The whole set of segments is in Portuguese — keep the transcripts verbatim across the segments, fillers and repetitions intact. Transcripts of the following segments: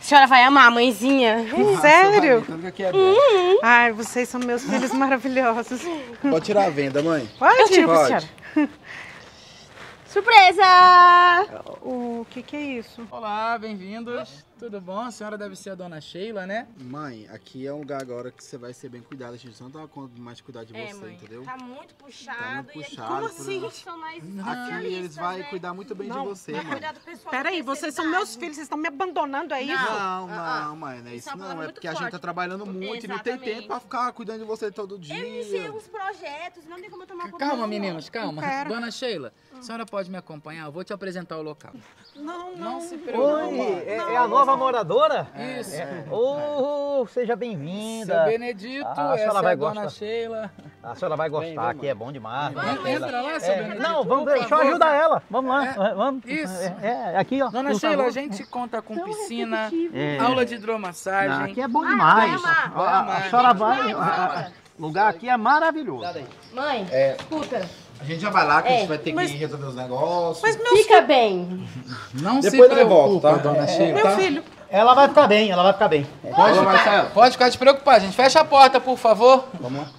senhora vai amar, mãezinha. Sério? Tudo que é bom. Uhum. Ai, vocês são meus filhos maravilhosos. Pode tirar a venda, mãe? Pode? Eu tiro pra Pode. senhora. Surpresa! O que que é isso? Olá, bem-vindos. Tudo bom? A senhora deve ser a dona Sheila, né? Mãe, aqui é um lugar agora que você vai ser bem cuidado. A gente não dá conta mais de cuidar de É, você, mãe, entendeu? tá muito puxado. Tá muito e aqui, puxado, como por assim? isso. Profissionais Aqui especialistas, eles vão né? cuidar muito bem Não, de você, Vai mãe. cuidar do pessoal Peraí, da vocês são terceira meus idade. filhos, vocês estão me abandonando, é isso? Não, Ah, não, mãe, não é Isso isso é uma não. palavra É muito porque a gente forte. tá trabalhando muito e não tem Exatamente. tempo pra ficar cuidando de você todo dia. Eu iniciei uns projetos, não tem como eu tomar conta Calma, disso, meninos, calma. Não quero. Dona Sheila, a senhora pode me acompanhar? Eu vou te apresentar o local. Não, Não não. se preocupe. Oi, é, é a nova moradora? Isso. Oh, seja Seu bem-vinda. Benedito, Ah, a essa senhora é vai a dona gostar. Sheila. A senhora vai Vem, gostar, vamos. aqui é bom demais. Vamos, Entra lá, seu É, Benedito. não, vamos por ver, deixa eu favor. ajudar ela. Vamos lá, É, vamos. isso. É, é, aqui, ó. Dona por Sheila, favor. a gente conta com piscina, É. aula de Ah, hidromassagem. aqui é bom demais. vai amar. A, a- a senhora vai. a- a- O lugar aqui é maravilhoso. Mãe, É. escuta, A gente já vai lá que a É, gente vai ter mas- que resolver os negócios. Mas meus fica bem. Não se Depois nós preocupa, volta, tá? dona Sheila. Meu tá? filho. Ela vai ficar bem, ela vai ficar bem. Pode Ô, ficar, Marcelo. pode ficar despreocupado, gente. Fecha a porta, por favor. Vamos lá.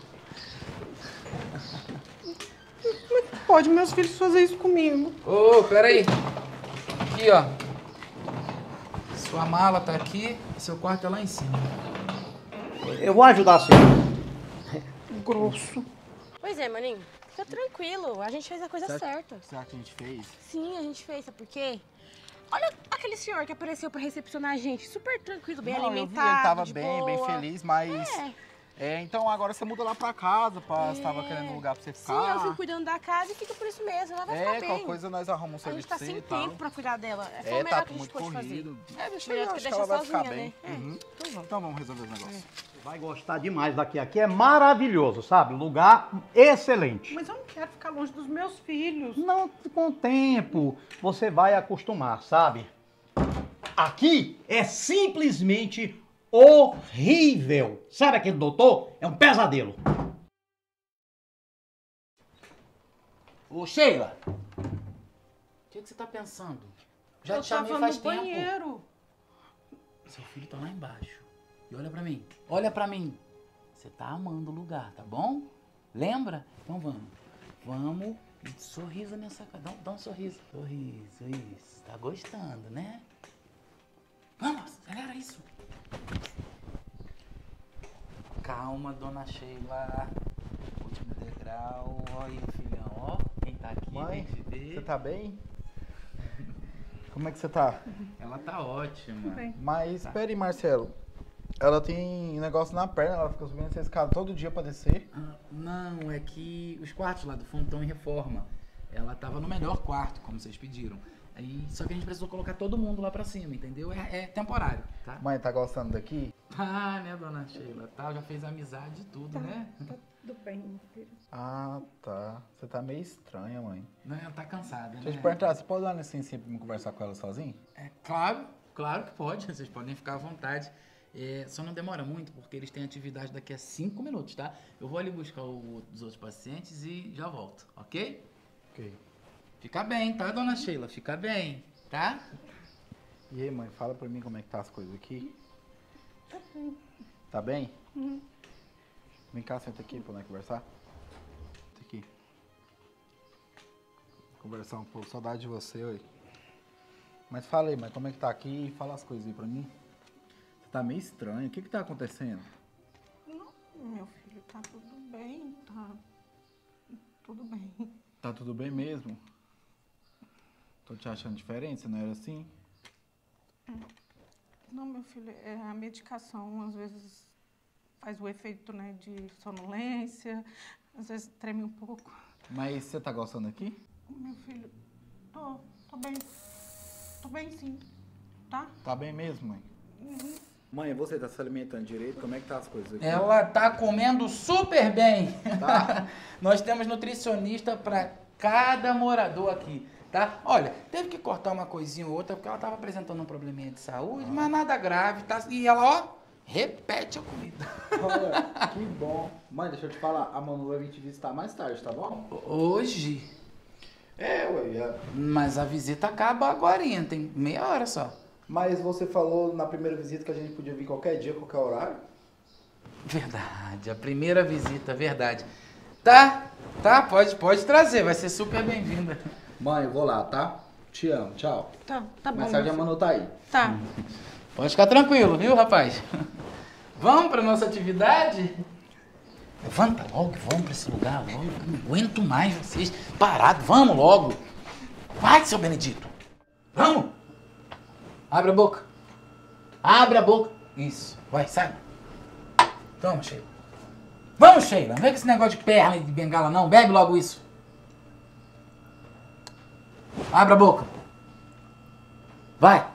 Pode meus filhos fazer isso comigo. Ô, peraí. Aqui, ó. Sua mala tá aqui e seu quarto é lá em cima. Eu vou ajudar a senhora. Grosso. Pois é, maninho, fica tranquilo, a gente fez a coisa Certo. certa. Será que a gente fez? Sim, a gente fez, sabe por quê? Olha aquele senhor que apareceu pra recepcionar a gente, super tranquilo, bem Não, eu vi, alimentado, ele tava de bem, boa. bem feliz, mas... É. É, então agora você muda lá pra casa, pra, você tava É. querendo um lugar pra você Sim, ficar. eu fico cuidando da casa e fica por isso mesmo, ela vai É, ficar bem. qualquer coisa nós arrumamos um A gente serviço tá pra você sem e tal. tempo pra cuidar dela. Foi o É, melhor tá que a gente muito pôde corrido. É, deixa Melhor eu do que acho que deixar ela vai ficar sozinha, bem. né? É. Uhum. Então vamos. Então vamos resolver os negócios. Vai gostar demais daqui. Aqui é maravilhoso, sabe? Lugar excelente. Mas eu não quero ficar longe dos meus filhos. Não, com o tempo você vai acostumar, sabe? Aqui é simplesmente horrível. Sabe aquele doutor? É um pesadelo. Ô, Sheila. O que, que você tá pensando? Já eu te chamei tava faz no tempo. banheiro. Seu filho tá lá embaixo. E olha pra mim. Olha pra mim. Você tá amando o lugar, tá bom? Lembra? Então vamos. Vamos. E sorriso nessa cara. Dá, um- dá um sorriso. Sorriso, isso. Tá gostando, né? Vamos, acelera isso. Calma, dona Sheila. Último degrau. Olha aí, filhão. Ó, quem tá aqui, Mãe, vem te ver. você tá bem? Como é que você tá? Ela tá ótima. Bem. Mas, Tá. espere, Marcelo. Ela tem um negócio na perna, ela fica subindo essa escada todo dia pra descer. Ah, não, é que os quartos lá do fundo estão em reforma. Ela tava no melhor quarto, como vocês pediram. Aí, só que a gente precisou colocar todo mundo lá pra cima, entendeu? É, é temporário, tá? Mãe, tá gostando daqui? Ah, né, dona Sheila? Tá, já fez amizade e tudo, né? Tá tudo bem, meu filho. Ah, tá. Você tá meio estranha, mãe. Não, tá cansada, Deixa eu te né? perguntar, você pode dar uma licença pra me conversar com ela sozinho? É, claro, claro que pode. Vocês podem ficar à vontade. É, só não demora muito, porque eles têm atividade daqui a cinco minutos, tá? Eu vou ali buscar o, os outros pacientes e já volto, ok? Ok. Fica bem, tá, dona Sheila? Fica bem, tá? E aí, mãe, fala pra mim como é que tá as coisas aqui. Tá bem? Uhum. Vem cá, senta aqui pra nós conversar. Senta aqui. Conversar um pouco. Saudade de você, oi. Mas fala aí, mãe, como é que tá aqui? Fala as coisas aí pra mim. Você tá meio estranho. O que que tá acontecendo? Não, meu filho, tá tudo bem, tá tudo bem. Tá tudo bem mesmo? Tô te achando diferente, você não era assim? Não, meu filho, é a medicação às vezes faz o efeito, né, de sonolência, às vezes treme um pouco. Mas você tá gostando aqui? Meu filho, tô, tô bem, tô bem sim, tá? Tá bem mesmo, mãe? Mãe, você tá se alimentando direito? Como é que tá as coisas aqui? Ela tá comendo super bem. Tá. Nós temos nutricionista para cada morador aqui, tá? Olha, teve que cortar uma coisinha ou outra porque ela tava apresentando um probleminha de saúde, Ah. mas nada grave, tá? E ela, ó, repete a comida. Olha, que bom. Mãe, deixa eu te falar, a Manu vai vir te visitar mais tarde, tá bom? Hoje? É, ué. é- Mas a visita acaba agora, tem meia hora só. Mas você falou na primeira visita que a gente podia vir qualquer dia, qualquer horário? Verdade, a primeira visita, verdade. Tá, tá, pode, pode trazer, vai ser super bem-vinda. Mãe, eu vou lá, tá? Te amo, tchau. Tá, tá bom. Mais tarde a meu Manu tá aí. filho. Tá. Pode ficar tranquilo, viu, rapaz? Vamos pra nossa atividade? Levanta logo, vamos pra esse lugar logo. Eu não aguento mais vocês parados. Vamos logo. Vai, seu Benedito. Vamos. Abre a boca. Abre a boca. Isso. Vai, sai. Toma, Sheila. Vamos, Sheila. Não vem com esse negócio de perna e de bengala, não. Bebe logo isso. Abre a boca. Vai.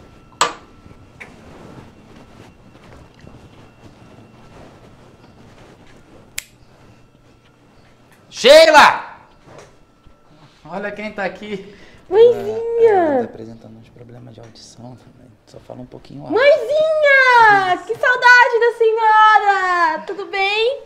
Sheila! Olha quem tá aqui. Mãezinha! Tá apresentando uns problemas de audição também. Só fala um pouquinho alto. Mãezinha! Que saudade da senhora! Tudo bem?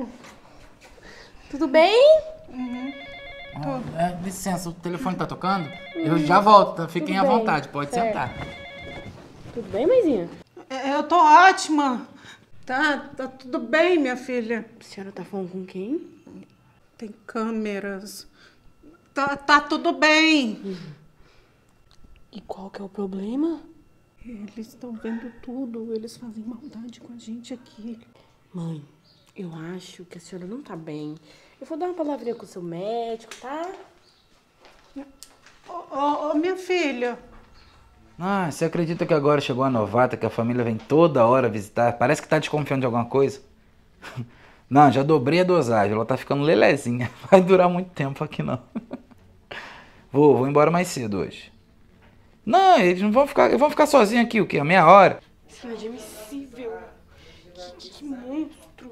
Tudo bem? Ah, é, licença, o telefone tá tocando? Eu já volto, tá? Fiquem à bem, vontade, pode certo. sentar. Tudo bem, mãezinha? É, Eu tô ótima. Tá, tá tudo bem, minha filha. A senhora tá falando com quem? Tem câmeras. Tá, tá tudo bem. E qual que é o problema? Eles estão vendo tudo. Eles fazem maldade com a gente aqui. Mãe, eu acho que a senhora não tá bem. Eu vou dar uma palavrinha com o seu médico, tá? Ô, ô, ô, minha filha. Ah, você acredita que agora chegou a novata, que a família vem toda hora visitar? Parece que tá desconfiando de alguma coisa. Não, já dobrei a dosagem, ela tá ficando lelezinha. Vai durar muito tempo aqui não. Vou, vou embora mais cedo hoje. Não, eles não vão ficar, eles vão ficar sozinhos aqui, o quê? A meia hora? Isso é inadmissível. Que, que monstro.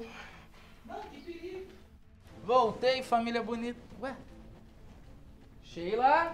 Voltei, família bonita. Ué? Sheila?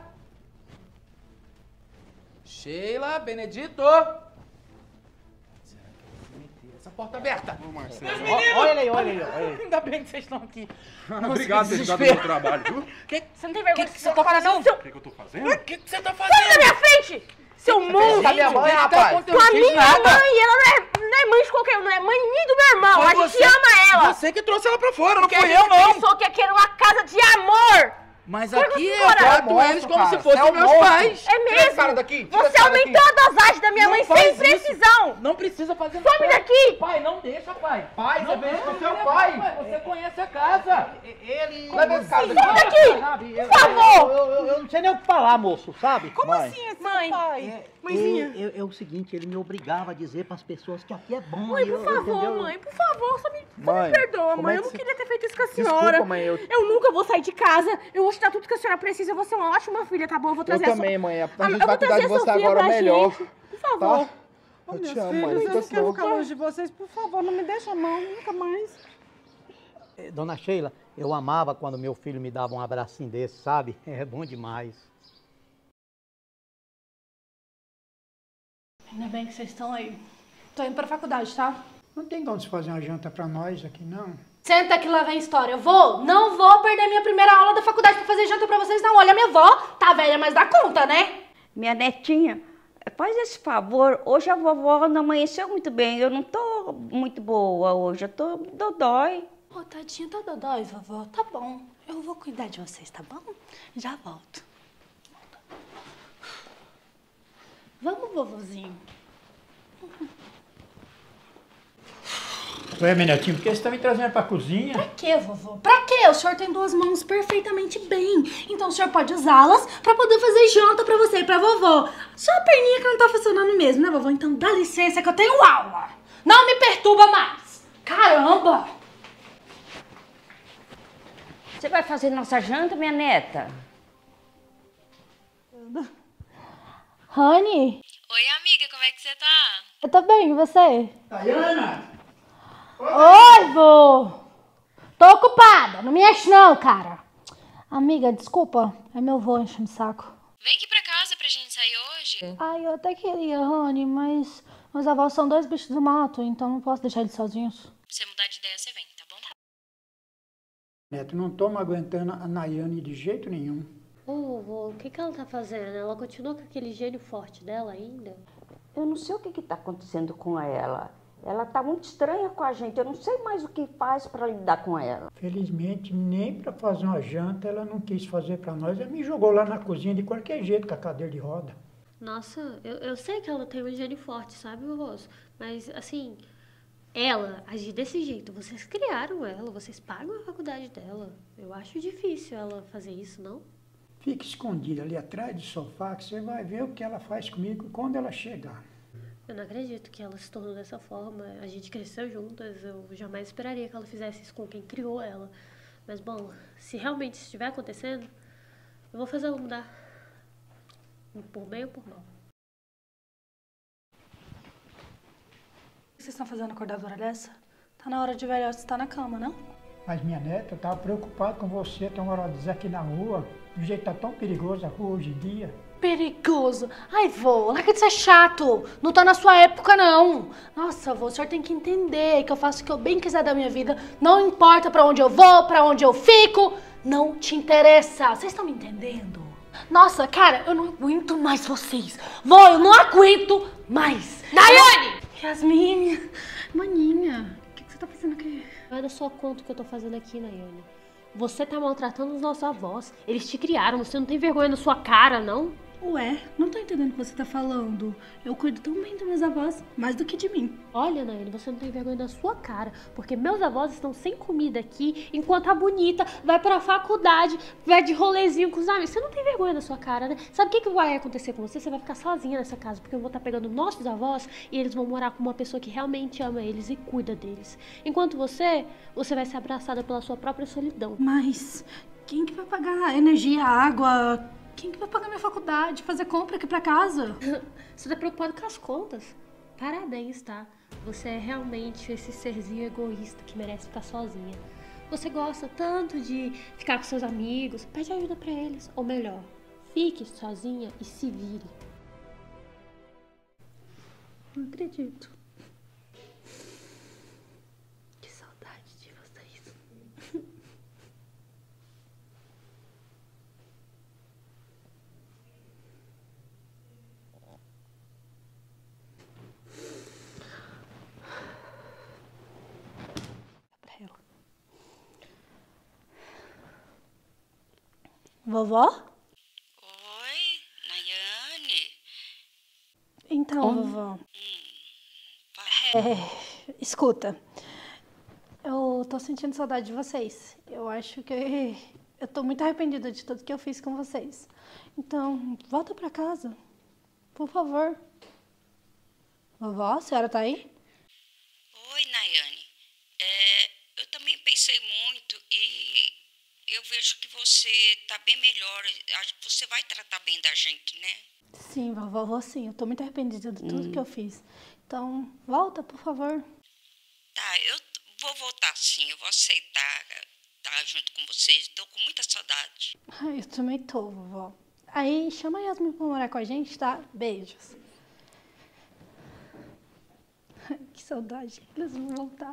Sheila, Benedito? Será que eu vou meter essa porta aberta? Ó, olha ele aí, olha ele aí. Olha ele. Ainda bem que vocês estão aqui. Obrigado por ter dado o desespero. meu trabalho, viu? Que, Você não tem vergonha que, que de você tá fazendo? Seu... O que, que eu tô fazendo? O que, que você tá Sai da fazendo? minha frente! Seu monstro! Tá minha mãe, O que que tá rapaz? acontecendo? Com a Não fiz minha nada. mãe, ela não é, não é mãe de qualquer um, não é mãe nem do meu irmão. Foi a gente você- ama ela. Você que trouxe ela pra fora, não Porque a fui gente eu, não. pensou que aqui era uma casa de amor. Mas Foi aqui você, eu cara. trato Monstro, eles como cara. se fossem Você é um meus monstro. pais. É Tira esse mesmo. cara daqui, tira Você esse cara aumentou a dosagem da minha Não mãe faz sem isso. precisão. Não precisa fazer Some daqui. Pai, não deixa, pai. Pai, não você veio com deixa, seu ele é pai. pai, Você conhece a casa. Ele... Leva esse cara Some daqui. Sabe? Eu- Por favor. Eu, eu, eu não sei nem o que falar, moço, sabe? Como Mãe. assim, esse Mãe. pai? Mãezinha. É, é- é o seguinte, ele me obrigava a dizer pras pessoas que aqui é bom. Mãe, eu- por favor, entendeu? mãe, por favor, só me, só Mãe, me perdoa, como mãe. é Eu que não você- queria ter feito isso com a Desculpa, senhora. mãe, eu- eu nunca vou sair de casa. Eu vou te dar tudo que a senhora precisa. Eu vou ser uma ótima filha, tá bom? Eu vou Eu trazer a também, so... mãe. A Ah, gente eu vai vou cuidar de trazer a você Sofia agora pra melhor. gente. Por favor. Tá? Ô, Eu meus te amo, filhos, mãe. eu Não não fica assim, quero não. ficar longe de vocês. Por favor, não me deixa não, nunca mais. Eh, Dona Sheila, eu amava quando meu filho me dava um abracinho desse, sabe? É bom demais. Ainda bem que vocês estão aí. Tô indo pra faculdade, tá? Não tem como se fazer uma janta pra nós aqui, não? Senta que lá vem história. Eu vou, não vou perder minha primeira aula da faculdade pra fazer janta pra vocês, não. Olha, minha avó tá velha, mas dá conta, né? Minha netinha, faz esse favor. Hoje a vovó não amanheceu muito bem. Eu não tô muito boa hoje. Eu tô dodói. Ô, tadinha, tá dodói, vovó. Tá bom. Eu vou cuidar de vocês, tá bom? Já volto. Vamos, vovozinho. Ué, meu netinho, por que você tá me trazendo pra cozinha? Pra quê, vovô? Pra quê? O senhor tem duas mãos perfeitamente bem. Então o senhor pode usá-las pra poder fazer janta pra você e pra vovó. Só a perninha que não tá funcionando mesmo, né, vovó? Então dá licença que eu tenho aula. Não me perturba mais. Caramba! Você vai fazer nossa janta, minha neta? Rani, Oi, amiga, como é que você tá? eu tô bem, e você? Tayana! Oi, vô! Tô ocupada, não me enche não, cara. Amiga, desculpa, é meu vô enchendo o saco. Vem aqui pra casa pra gente sair hoje. Ai, eu até queria, Rani, mas meus avós são dois bichos do mato, então não posso deixar eles sozinhos. Pra você mudar de ideia, você vem, tá bom? Neto, não tô me aguentando a Nayane de jeito nenhum. Ô, vovô, o que que ela tá fazendo? Ela continua com aquele gênio forte dela ainda? Eu não sei o que está acontecendo com ela. Ela está muito estranha com a gente. Eu não sei mais o que faz para lidar com ela. Felizmente, nem para fazer uma janta ela não quis fazer para nós. Ela me jogou lá na cozinha de qualquer jeito com a cadeira de roda. Nossa, eu, eu sei que ela tem um gênio forte, sabe, Roso? Mas, assim, ela agir desse jeito, vocês criaram ela, vocês pagam a faculdade dela. Eu acho difícil ela fazer isso, não? Fica escondida ali atrás do sofá que você vai ver o que ela faz comigo quando ela chegar. Eu não acredito que ela se tornou dessa forma. A gente cresceu juntas, eu jamais esperaria que ela fizesse isso com quem criou ela. Mas, bom, se realmente isso estiver acontecendo, eu vou fazer ela mudar. Por bem ou por mal. O que vocês estão fazendo acordadora dessa? Tá na hora de velhote estar na cama, não? Mas minha neta, eu tava preocupado com você, tem uma hora de dizer aqui na rua. O jeito tá tão perigoso a rua hoje em dia. Perigoso. Ai, vô, larga de ser chato. Não tá na sua época, não. Nossa, vô, o senhor tem que entender que eu faço o que eu bem quiser da minha vida. Não importa pra onde eu vou, pra onde eu fico. Não te interessa. Vocês estão me entendendo? Nossa, cara, eu não aguento mais vocês. Vô, eu não aguento mais. Nayane! Yasmin, maninha, o que, que você tá fazendo aqui? Não é da sua conta o que eu tô fazendo aqui, Nayane. Você tá maltratando os nossos avós. Eles te criaram, você não tem vergonha na sua cara, não? Ué, não tô entendendo o que você tá falando. Eu cuido tão bem dos meus avós, mais do que de mim. Olha, Nayane, você não tem vergonha na sua cara, porque meus avós estão sem comida aqui, enquanto a bonita vai pra faculdade, vai de rolezinho com os amigos. Você não tem vergonha na sua cara, né? Sabe o que, que vai acontecer com você? Você vai ficar sozinha nessa casa, porque eu vou estar pegando nossos avós e eles vão morar com uma pessoa que realmente ama eles e cuida deles. Enquanto você, você vai ser abraçada pela sua própria solidão. Mas quem que vai pagar energia, água? Quem que vai pagar minha faculdade, fazer compra aqui pra casa? Você tá preocupado com as contas? Parabéns, tá? Você é realmente esse serzinho egoísta que merece ficar sozinha. Você gosta tanto de ficar com seus amigos, pede ajuda pra eles. Ou melhor, fique sozinha e se vire. Não acredito. Que saudade de vocês. Vovó? Oi, Nayane. Então, Oi. vovó. Hum, É, escuta, eu tô sentindo saudade de vocês. Eu acho que eu tô muito arrependida de tudo que eu fiz com vocês. Então, volta pra casa, por favor. Vovó, a senhora tá aí? Oi, Nayane. É, eu também pensei muito e eu vejo que você tá bem melhor. Acho que você vai tratar bem da gente, né? Sim, vovó, vou sim. Eu tô muito arrependida de tudo que eu fiz. Então, volta, por favor. Tá, eu vou voltar sim. Eu vou aceitar estar junto com vocês. Tô com muita saudade. Ai, eu também tô, vovó. Aí, chama a Yasmin pra morar com a gente, tá? Beijos. Ai, que saudade. Eles vão voltar.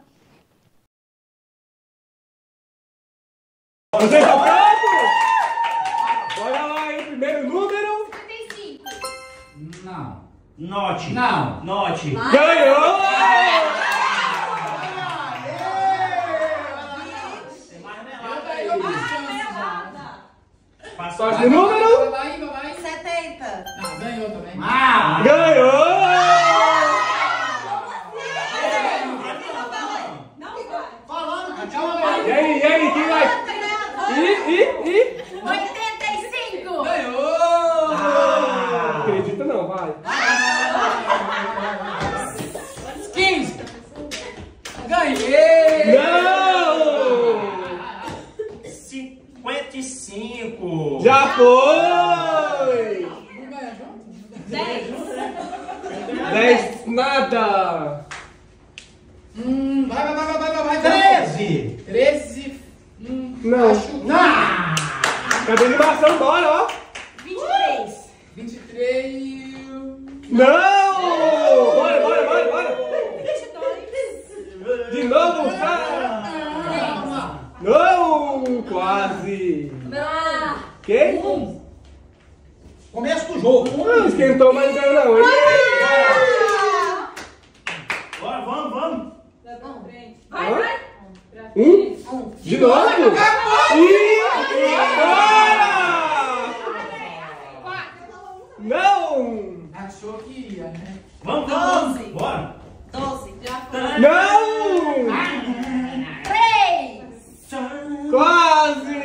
Olha lá aí, primeiro número. setenta e cinco. Não. Note. Não. Note. Vai. Ganhou! Passou de número. Vai, vai, vai. setenta. Não, ganhou também. Ah, ganhou! E aí, e aí, quem vai? E, e, e? oitenta e cinco. Ganhou! Ah, não acredito não, vai. quinze. Ganhei! Não! cinquenta e cinco. Já foi! dez nada! Hum, vai, vai, vai, vai, vai, vai. treze. treze. Hum, Não. acho... Não! Cadê a animação? Bora, ó! vinte e três. vinte e três. Não! Bora, bora, bora, bora! vinte e dois. De novo, cara! Não! Quase! Ah. Quem? Um. Começo do jogo. Não esquentou, mas não ganhou, não, hein? Vai, vai. Um? De novo? Ih! Não! Achou que ia, né? Vamos, vamos, vamos. Bora. doze. Já foi. Não! três. Quase!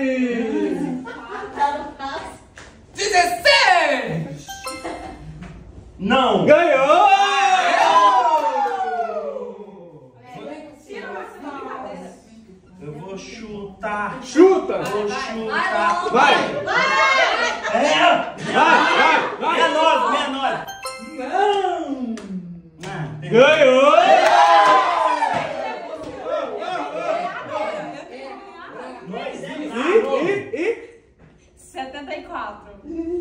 dezesseis! Não. Ganhou! Eu vou chutar. Chuta! Vou chutar. Vai! É! Vai, vai, vai! Meia nove, meia nove. Não! Ah, tem- Ganhou! E, e, e? setenta e quatro.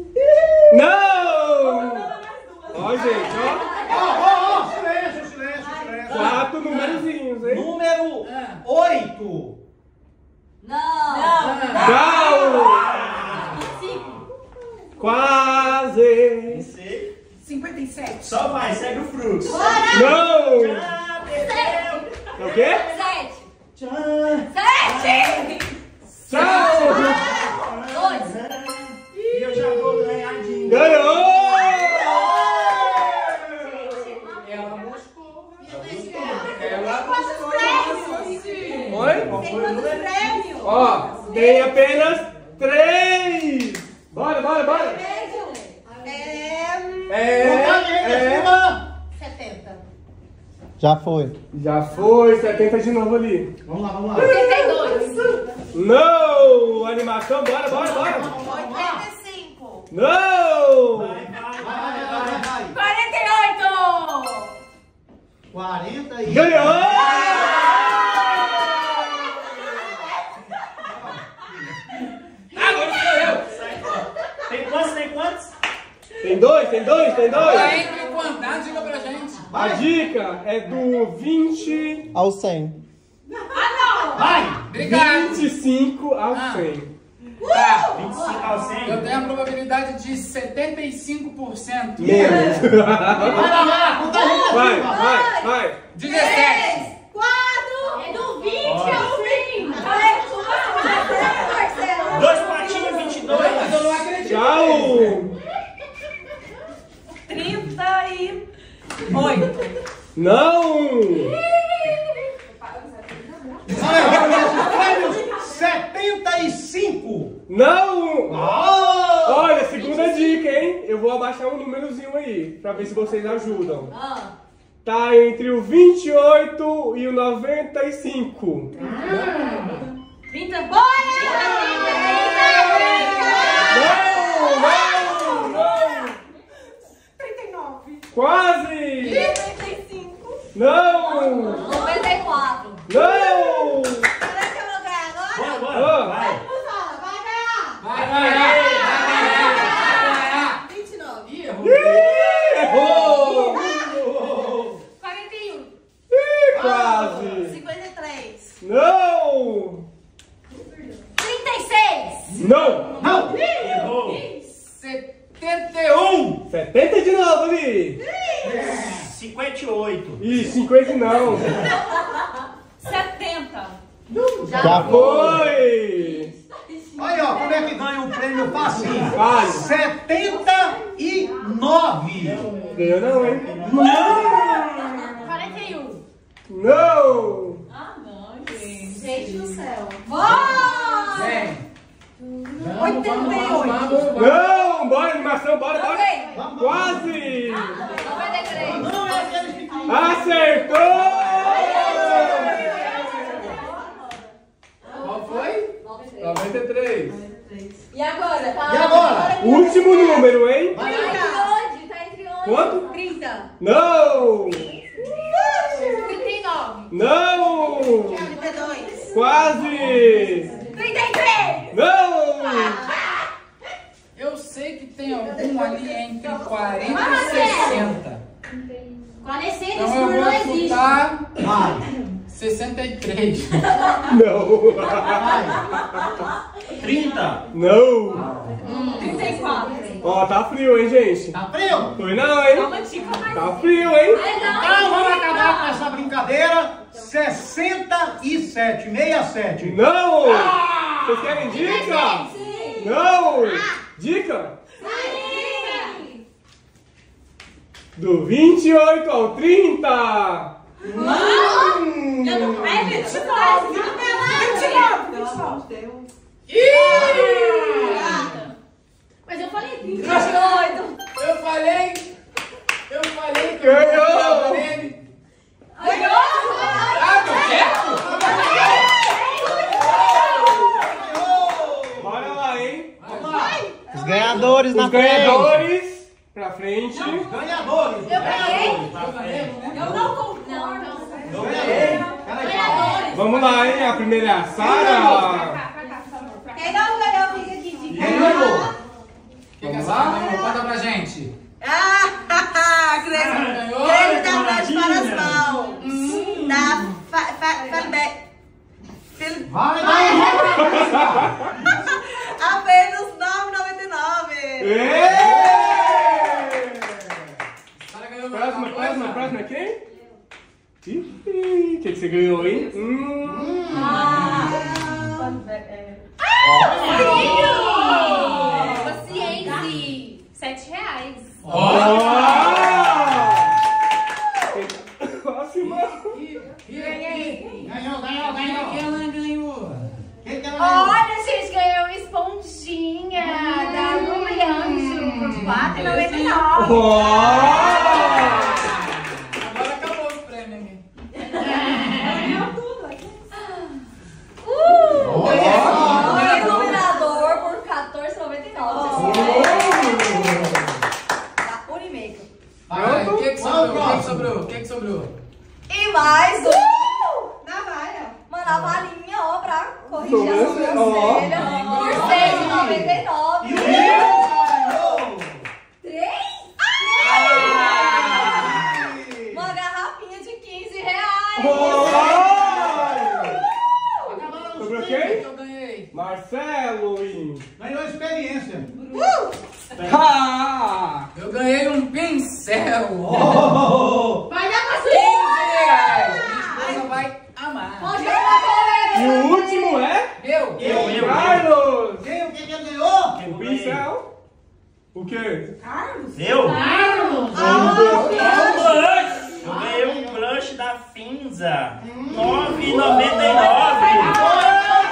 Não! Ó, gente, ó. Ó, ó, ó, silêncio, silêncio, silêncio. Quatro númerozinhos, hein? Número oito. Não. Tchau! cinco. Quase! cinquenta e sete. Só vai, segue o fruto. Não! Ah, perdeu. É o quê? sete. Tchau. sete. Tchau! dois. E eu já vou ganhar dinheiro. Ganhou! Ela buscou. Ela Quantos prêmios? Oi? Tem quantos prêmios? Ó, tem apenas três! Bora, bora, bora! É... É, é, setenta. Já foi. já foi, setenta de novo ali. Vamos lá, vamos lá. oitenta e dois. Não! Animação, bora, bora, bora! oitenta e cinco. Não! Vai, vai, vai, vai. quarenta e oito. quarenta e... Ganhou! Agora sou eu! Tem quantos, tem quantos? Tem dois, tem dois, tem Tá dois! entre quanto? Diga pra gente. A dica é do vinte, Ao cem. Vai! Obrigado! vinte e cinco ao Ah. cem. Tá. vinte e cinco ao cem. Eu tenho a probabilidade de setenta e cinco por cento. Menos. Vai lá, vai, conta aí. Vai, vai, vai. dezessete. quatro. É do vinte Ó. ao cem. Dois patinhos, vinte e dois. Mas eu não acredito. Tchau! trinta e oito. Não! setenta e cinco. Não! Oh! Olha, segunda dica, hein? Eu vou abaixar um númerozinho aí, pra ver se vocês ajudam. Ah. Tá entre o vinte e oito e o noventa e cinco. trinta. Bora! Não, não, não! trinta e nove. Quase! trinta e cinco. Não! noventa e quatro. Não! Será que eu vou ganhar agora? Bora, bora. Ah. Vai. Vai ganhar. Vai, vai, vai! Vai ganhar! vinte e nove. Ih, errou. Ih, errou! quarenta e um. Ih, quase! cinquenta e três. Não! trinta e seis. Não! Não. Errou. setenta e um. setenta de novo ali! cinquenta e oito. Ih, cinquenta não! setenta. Já Foi! Olha, ó, como é que ganha um prêmio facinho? Vale! setenta e nove. Ganhou não, hein? quarenta e um. Não! Ah, não, gente. Gente do céu. Bora! Vem. oitenta e oito. Não! Bora, animação, bora, bora! Ok. Quase! noventa e três. Não é aquele pequenininho. Acertou! Qual foi? noventa e três. E agora? E agora? Último número, hein? Tá entre onde? Tá entre onde? Quanto? trinta. Não! trinta e nove. Não! trinta e dois. Quase! trinta e três. Não! Eu sei que tem algum ali entre quarenta e sessenta. quarenta Então esse eu número não vou existe. chutar Vai, sessenta e três. Não! vai. trinta. Não! trinta e quatro. Ó, tá frio, hein, gente? Tá frio? Foi não, hein? Calma, Tica, mais. Tá frio, hein? Ai, não. Então vamos acabar com essa brincadeira. sessenta sete, sessenta e sete. Não! Vocês querem dica? Sim. Não! Dica? Sim. Do vinte e oito ao trinta. Hum. Eu não é vinte e nove. vinte e nove. Pelo amor de Deus. Mas eu falei vinte e oito. Eu falei. Eu falei que Ganhou. eu confiava nele. Ganhou! Ah, tô certo? Bora lá, hein? Vamos lá. Os ganhadores na Os ganhadores pra frente. Ganhadores. Eu ganhei. Eu ganhei. Eu não concordo. Eu ganhei. Peraí. Vamos lá, hein? A primeira é a Sara. Quem não ganhou, fica aqui de Quem ganhou? O que que essa ganhou? Conta pra gente. Ah, ganhou? Creme da Blanche para as mãos. Da Felbeck. Vai, vai, Apenas nove reais e noventa e nove centavos. Próxima, próxima, próxima quem? Ih, o que, que você ganhou, hein? Hum. Ah! Paciência. Sete reais. Próxima. Ganhei. Ganhou, ganhou, ganhou. Que ela ganhou? Quem que ela ganhou? Olha, gente, ganhou uma esponjinha da Lumianjo por quatro reais e noventa e nove centavos. Agora acabou o prêmio aqui. Ganhou tudo aqui. Uh! Ganhei o iluminador por quatorze reais e noventa e nove centavos. Da Unimaker. Vai, o que que sobrou? O que que sobrou? O que que sobrou? E mais um. Navalha. Uma navalhinha, ó, pra corrigir a sobrancelha. Por seis reais e noventa e nove centavos. Três? Uma garrafinha de quinze reais. Sobrou quem? Eu ganhei. Marcelo e... Ganhou experiência. Ha! Eu ganhei um pincel. Oh! Vai dar pra quinze reais. Minha esposa vai amar. Pode dar pra comer. E o último é... Eu. Eu, eu. Carlos! Quem, o que que ele ganhou? O pincel. O quê? Eu? Carlos. Eu ganhei um blush da Finza. nove reais e noventa e nove.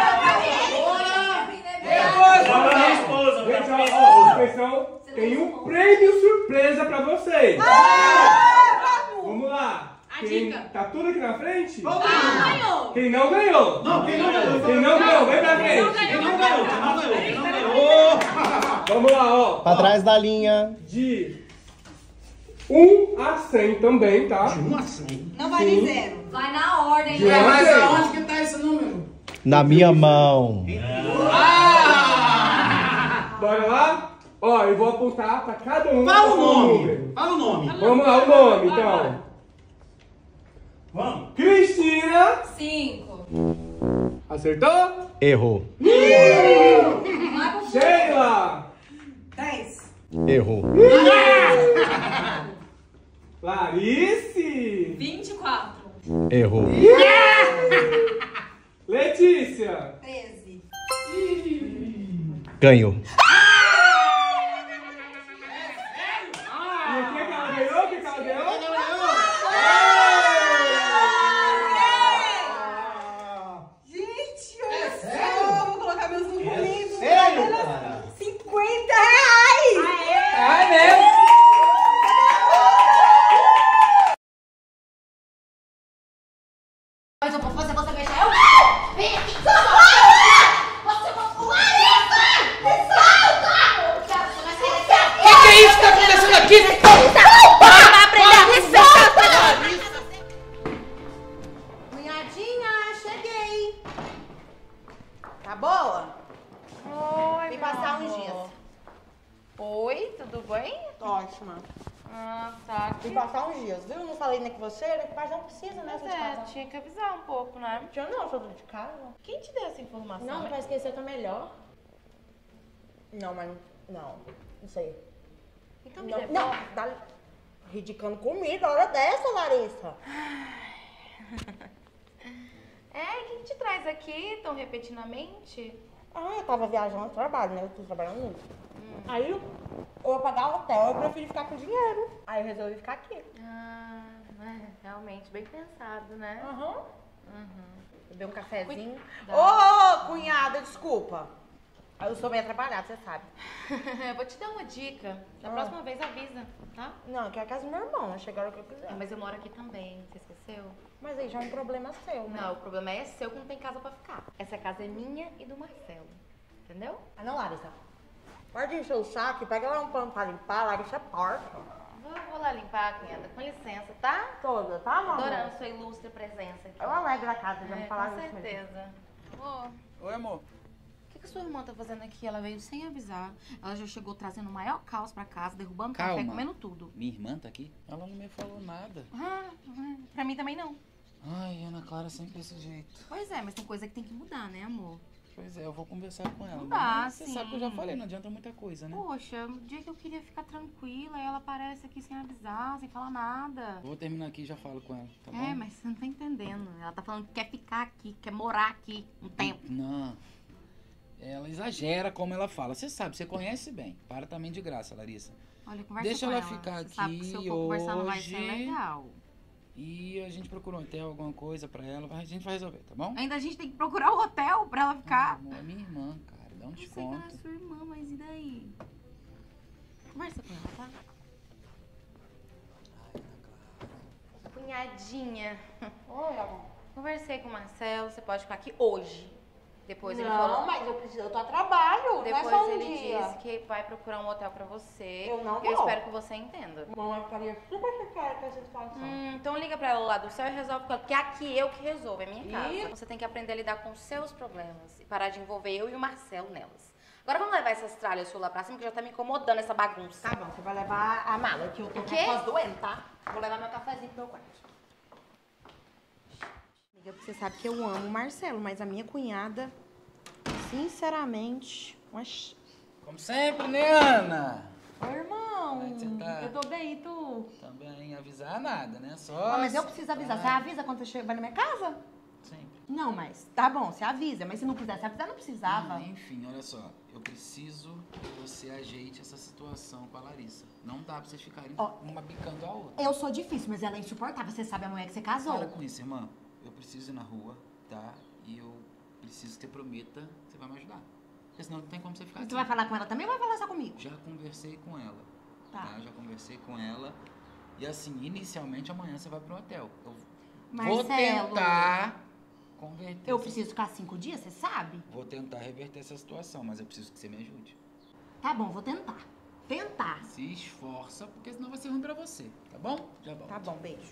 Só pra minha esposa, pra Gente, minha ó, esposa. ó, atenção, tem um prêmio surpresa pra vocês. Vamos lá. Quem tá tudo aqui na frente? Quem não ganhou? Não, quem não ganhou? Quem não ganhou, vem pra frente. Quem não ganhou? Quem não ganhou? Quem não ganhou? Vamos lá, ó. Pra trás da linha. De um a cem também, tá? De um a cem. Não vai de zero. Vai na ordem. De É, um a mas cem. aonde que tá esse número? Na minha mão. Bora lá? Ó, eu vou apontar pra cada um. Fala o um nome. número. Fala o nome. Vamos lá, o nome, então. Vamos. Cristina. Cinco. Acertou? Errou. Sheila. Dez. Errou. Clarice. Vinte e quatro. Errou. Letícia. Treze. Ganhou. E o que que ela ganhou? O que que ela ganhou? Gente, olha só. Vou colocar meus documentos. Sério, cara? cinquenta reais. Ai, mesmo? Mas eu posso fazer você beijar eu? Vem aqui! Você vai Larissa! Me solta! O que, que é isso que tá acontecendo aqui? Vai aprender a me soltar! Cunhadinha, cheguei. Tá boa? Oi, Vim passar uns amor. dias. Oi, tudo bem? Ótima. Ah, tá. Vim passar uns dias, viu? Não falei nem com você, né? Mas não precisa, né? Mas é, tinha que avisar um pouco, né? Eu não, sou dona de casa. Quem te deu essa informação? Não, pra esquecer tá melhor. Não, mas não. Não sei. Então me Não, devolve. não tá ridicando comigo a hora dessa, Larissa. É, o que te traz aqui tão repentinamente? Ah, eu tava viajando no trabalho, né? Eu tô trabalhando muito. Hum. Aí eu ia pagar o hotel, eu preferi ficar com dinheiro. Aí eu resolvi ficar aqui. Ah, é, realmente, bem pensado, né? Aham. Uhum. Uhum. Beber um cafezinho. Ô, Dá. oh, cunhada, desculpa. Eu sou bem atrapalhada, você sabe. Eu vou te dar uma dica. Da Ah. próxima vez avisa, tá? Não, eu quero a casa do meu irmão, vai chegar a hora que eu quiser. É, mas eu moro aqui também, você esqueceu? Mas aí já é um problema seu, né? Não, o problema é seu que não tem casa pra ficar. Essa casa é minha e do Marcelo. Entendeu? Ah, não, Larissa. Pode encher o saco e pega lá um pano pra limpar, Larissa é porca. Vou, vou lá limpar, cunhada. Com licença, tá? Toda, tá, amor? Adorando sua ilustre presença aqui. Eu alegro a casa, já É, me falaram com isso mesmo. certeza. Ô, Oi, amor. o que, que a sua irmã tá fazendo aqui? Ela veio sem avisar. Ela já chegou trazendo o maior caos pra casa, derrubando Calma. café, comendo tudo. Minha irmã tá aqui? Ela não me falou nada. Ah, ah, pra mim também não. Ai, Ana Clara sempre desse jeito. Pois é, mas tem coisa que tem que mudar, né, amor? Pois é, eu vou conversar com ela. Não dá, mas Você sim. sabe que eu já falei, não adianta muita coisa, né? Poxa, um dia que eu queria ficar tranquila, ela aparece aqui sem avisar, sem falar nada. Eu vou terminar aqui e já falo com ela, tá bom? É, mas você não tá entendendo. Ela tá falando que quer ficar aqui, quer morar aqui um tempo. Não. Ela exagera como ela fala. Você sabe, você conhece bem. Para também de graça, Larissa. Olha, conversa Deixa com ela ela. ficar Você sabe que se eu aqui for conversar não vai ser hoje. legal. E a gente procura um hotel, alguma coisa pra ela. A gente vai resolver, tá bom? Ainda a gente tem que procurar o hotel pra ela ficar. Amor, é minha irmã, cara. Dá um Eu sei que ela é desconto. sua irmã, mas e daí? Conversa com ela, tá? Cunhadinha. Oi, amor. Conversei com o Marcelo, você pode ficar aqui hoje. Depois ele Não, falou. mas eu preciso, eu tô a trabalho, Depois não é só um ele dia. disse que vai procurar um hotel pra você. Eu não Eu vou. espero que você entenda. Mamãe ficaria super chateada com essa situação. Hum, então liga pra ela lá do céu e resolve com ela. Porque aqui eu que resolvo, é minha casa. Ih. Você tem que aprender a lidar com os seus problemas e parar de envolver eu e o Marcelo nelas. Agora vamos levar essas tralhas suas lá pra cima, que já tá me incomodando essa bagunça. Tá bom, você vai levar a mala, que eu tô O com quê? a voz doendo, tá? Vou levar meu cafezinho pro meu quarto. Amiga, você sabe que eu amo o Marcelo, mas a minha cunhada, sinceramente... Umas... Como sempre, né, Ana? Ô, irmão, Como é que você tá? eu tô bem, e tu? Também avisar nada, né? Só. Ah, mas eu preciso avisar. Você avisa quando você chega, vai na minha casa? Sempre. Não, mas tá bom, você avisa. Mas se não quisesse avisar, não precisava. Ah, enfim, olha só. Eu preciso que você ajeite essa situação com a Larissa. Não dá pra vocês ficarem Ó. uma bicando a outra. Eu sou difícil, mas ela é insuportável. Você sabe a mulher que você casou. Para com isso, irmã. Eu preciso ir na rua, tá? E eu preciso que você prometa que você vai me ajudar. Porque senão não tem como você ficar E aqui. tu vai falar com ela também ou vai falar só comigo? Já conversei com ela. Tá. Tá. Já conversei com ela. E assim, inicialmente amanhã você vai pro hotel. Eu Marcelo, vou tentar converter. Eu essa- preciso ficar cinco dias, você sabe? Vou tentar reverter essa situação, mas eu preciso que você me ajude. Tá bom, vou tentar. Tentar. Se esforça, porque senão vai ser ruim pra você, tá bom? Já volto. Tá bom, beijo.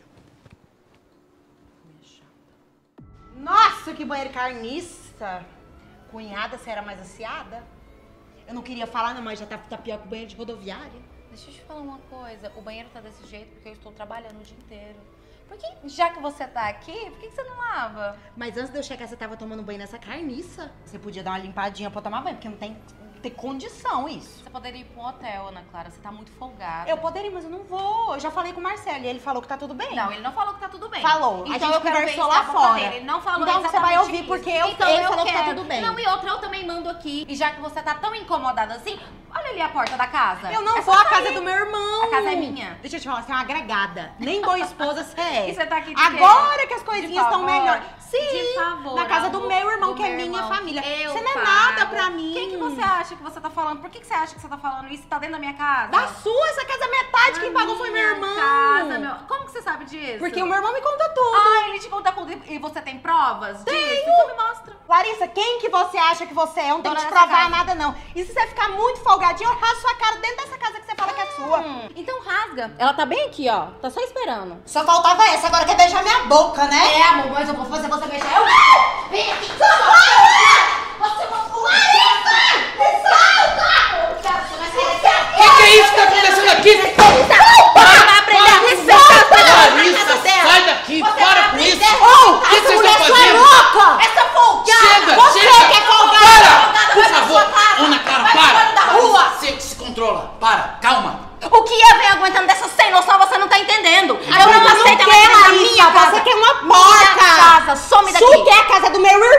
Nossa, que banheiro carniça. Cunhada, você era mais aciada? Eu não queria falar, não, mas já tá, tá pior que o banheiro de rodoviária. Deixa eu te falar uma coisa. O banheiro tá desse jeito porque eu estou trabalhando o dia inteiro. Por que, já que você tá aqui, por que, que você não lava? Mas antes de eu chegar, você tava tomando banho nessa carniça. Você podia dar uma limpadinha pra eu tomar banho, porque não tem, não tem condição isso. Você poderia ir pra um hotel, Ana Clara. Você tá muito folgada. Eu poderia, mas eu não vou. Eu já falei com o Marcelo e ele falou que tá tudo bem. Não, ele não falou que tá tudo bem. Falou. Então a gente eu quero ver conversou isso lá da boca fora. dele. Ele não falou Então você vai exatamente ouvir, isso. porque eu, então ele eu falou que tá quero. tudo bem. Não, e outra, eu também mando aqui. E já que você tá tão incomodada assim, olha ali a porta da casa. Eu não É vou só à casa sair. do meu irmão. A casa é minha. Deixa eu te falar, você é uma agregada. Nem boa esposa você é. E você tá aqui de Agora quê? que as De coisinhas estão favor? melhores. Sim, De favor, na casa do amor, meu irmão, do que é meu minha irmão. família. Eu Você não é pago. nada pra mim. Quem que você acha que você tá falando? Por que, que você acha que você tá falando isso? Tá dentro da minha casa? Da sua, essa casa metade, quem Na pagou foi meu minha irmão. Casa, meu... Como que você sabe disso? Porque o meu irmão me conta tudo. Ah, ele te conta tudo e você tem provas Tenho. disso? Então me mostra. Larissa, quem que você acha que você é? Eu não tenho Dona que te dessa provar casa. nada, não. E se você ficar muito folgadinho, eu rasgo sua cara dentro dessa casa que você fala que é sua. Hum, então rasga. Ela tá bem aqui, ó. Tá só esperando. Só faltava essa, agora quer beijar minha boca, né? É, amor, mas eu vou fazer você beijar. Eu... Vem aqui, socorro! Você vai... Larissa! Me solta! O que, que é isso que tá acontecendo aqui? Vai aprender a me solta! Larissa, sai daqui, para com isso! Oh, O que essa vocês mulher estão sua fazendo? é louca! Essa folgada! Chega, você chega! que é folgada! Para! Por Vai pra favor! sua casa! Ana Clara, Vai para! fora da rua! Você que se controla, para, calma! O que eu venho aguentando dessa sem noção, você não tá entendendo. Eu Agora não você aceito não ela quer, na Larissa, minha casa. você quer uma Minha porca! casa, some daqui. Su quer a casa do meu irmão!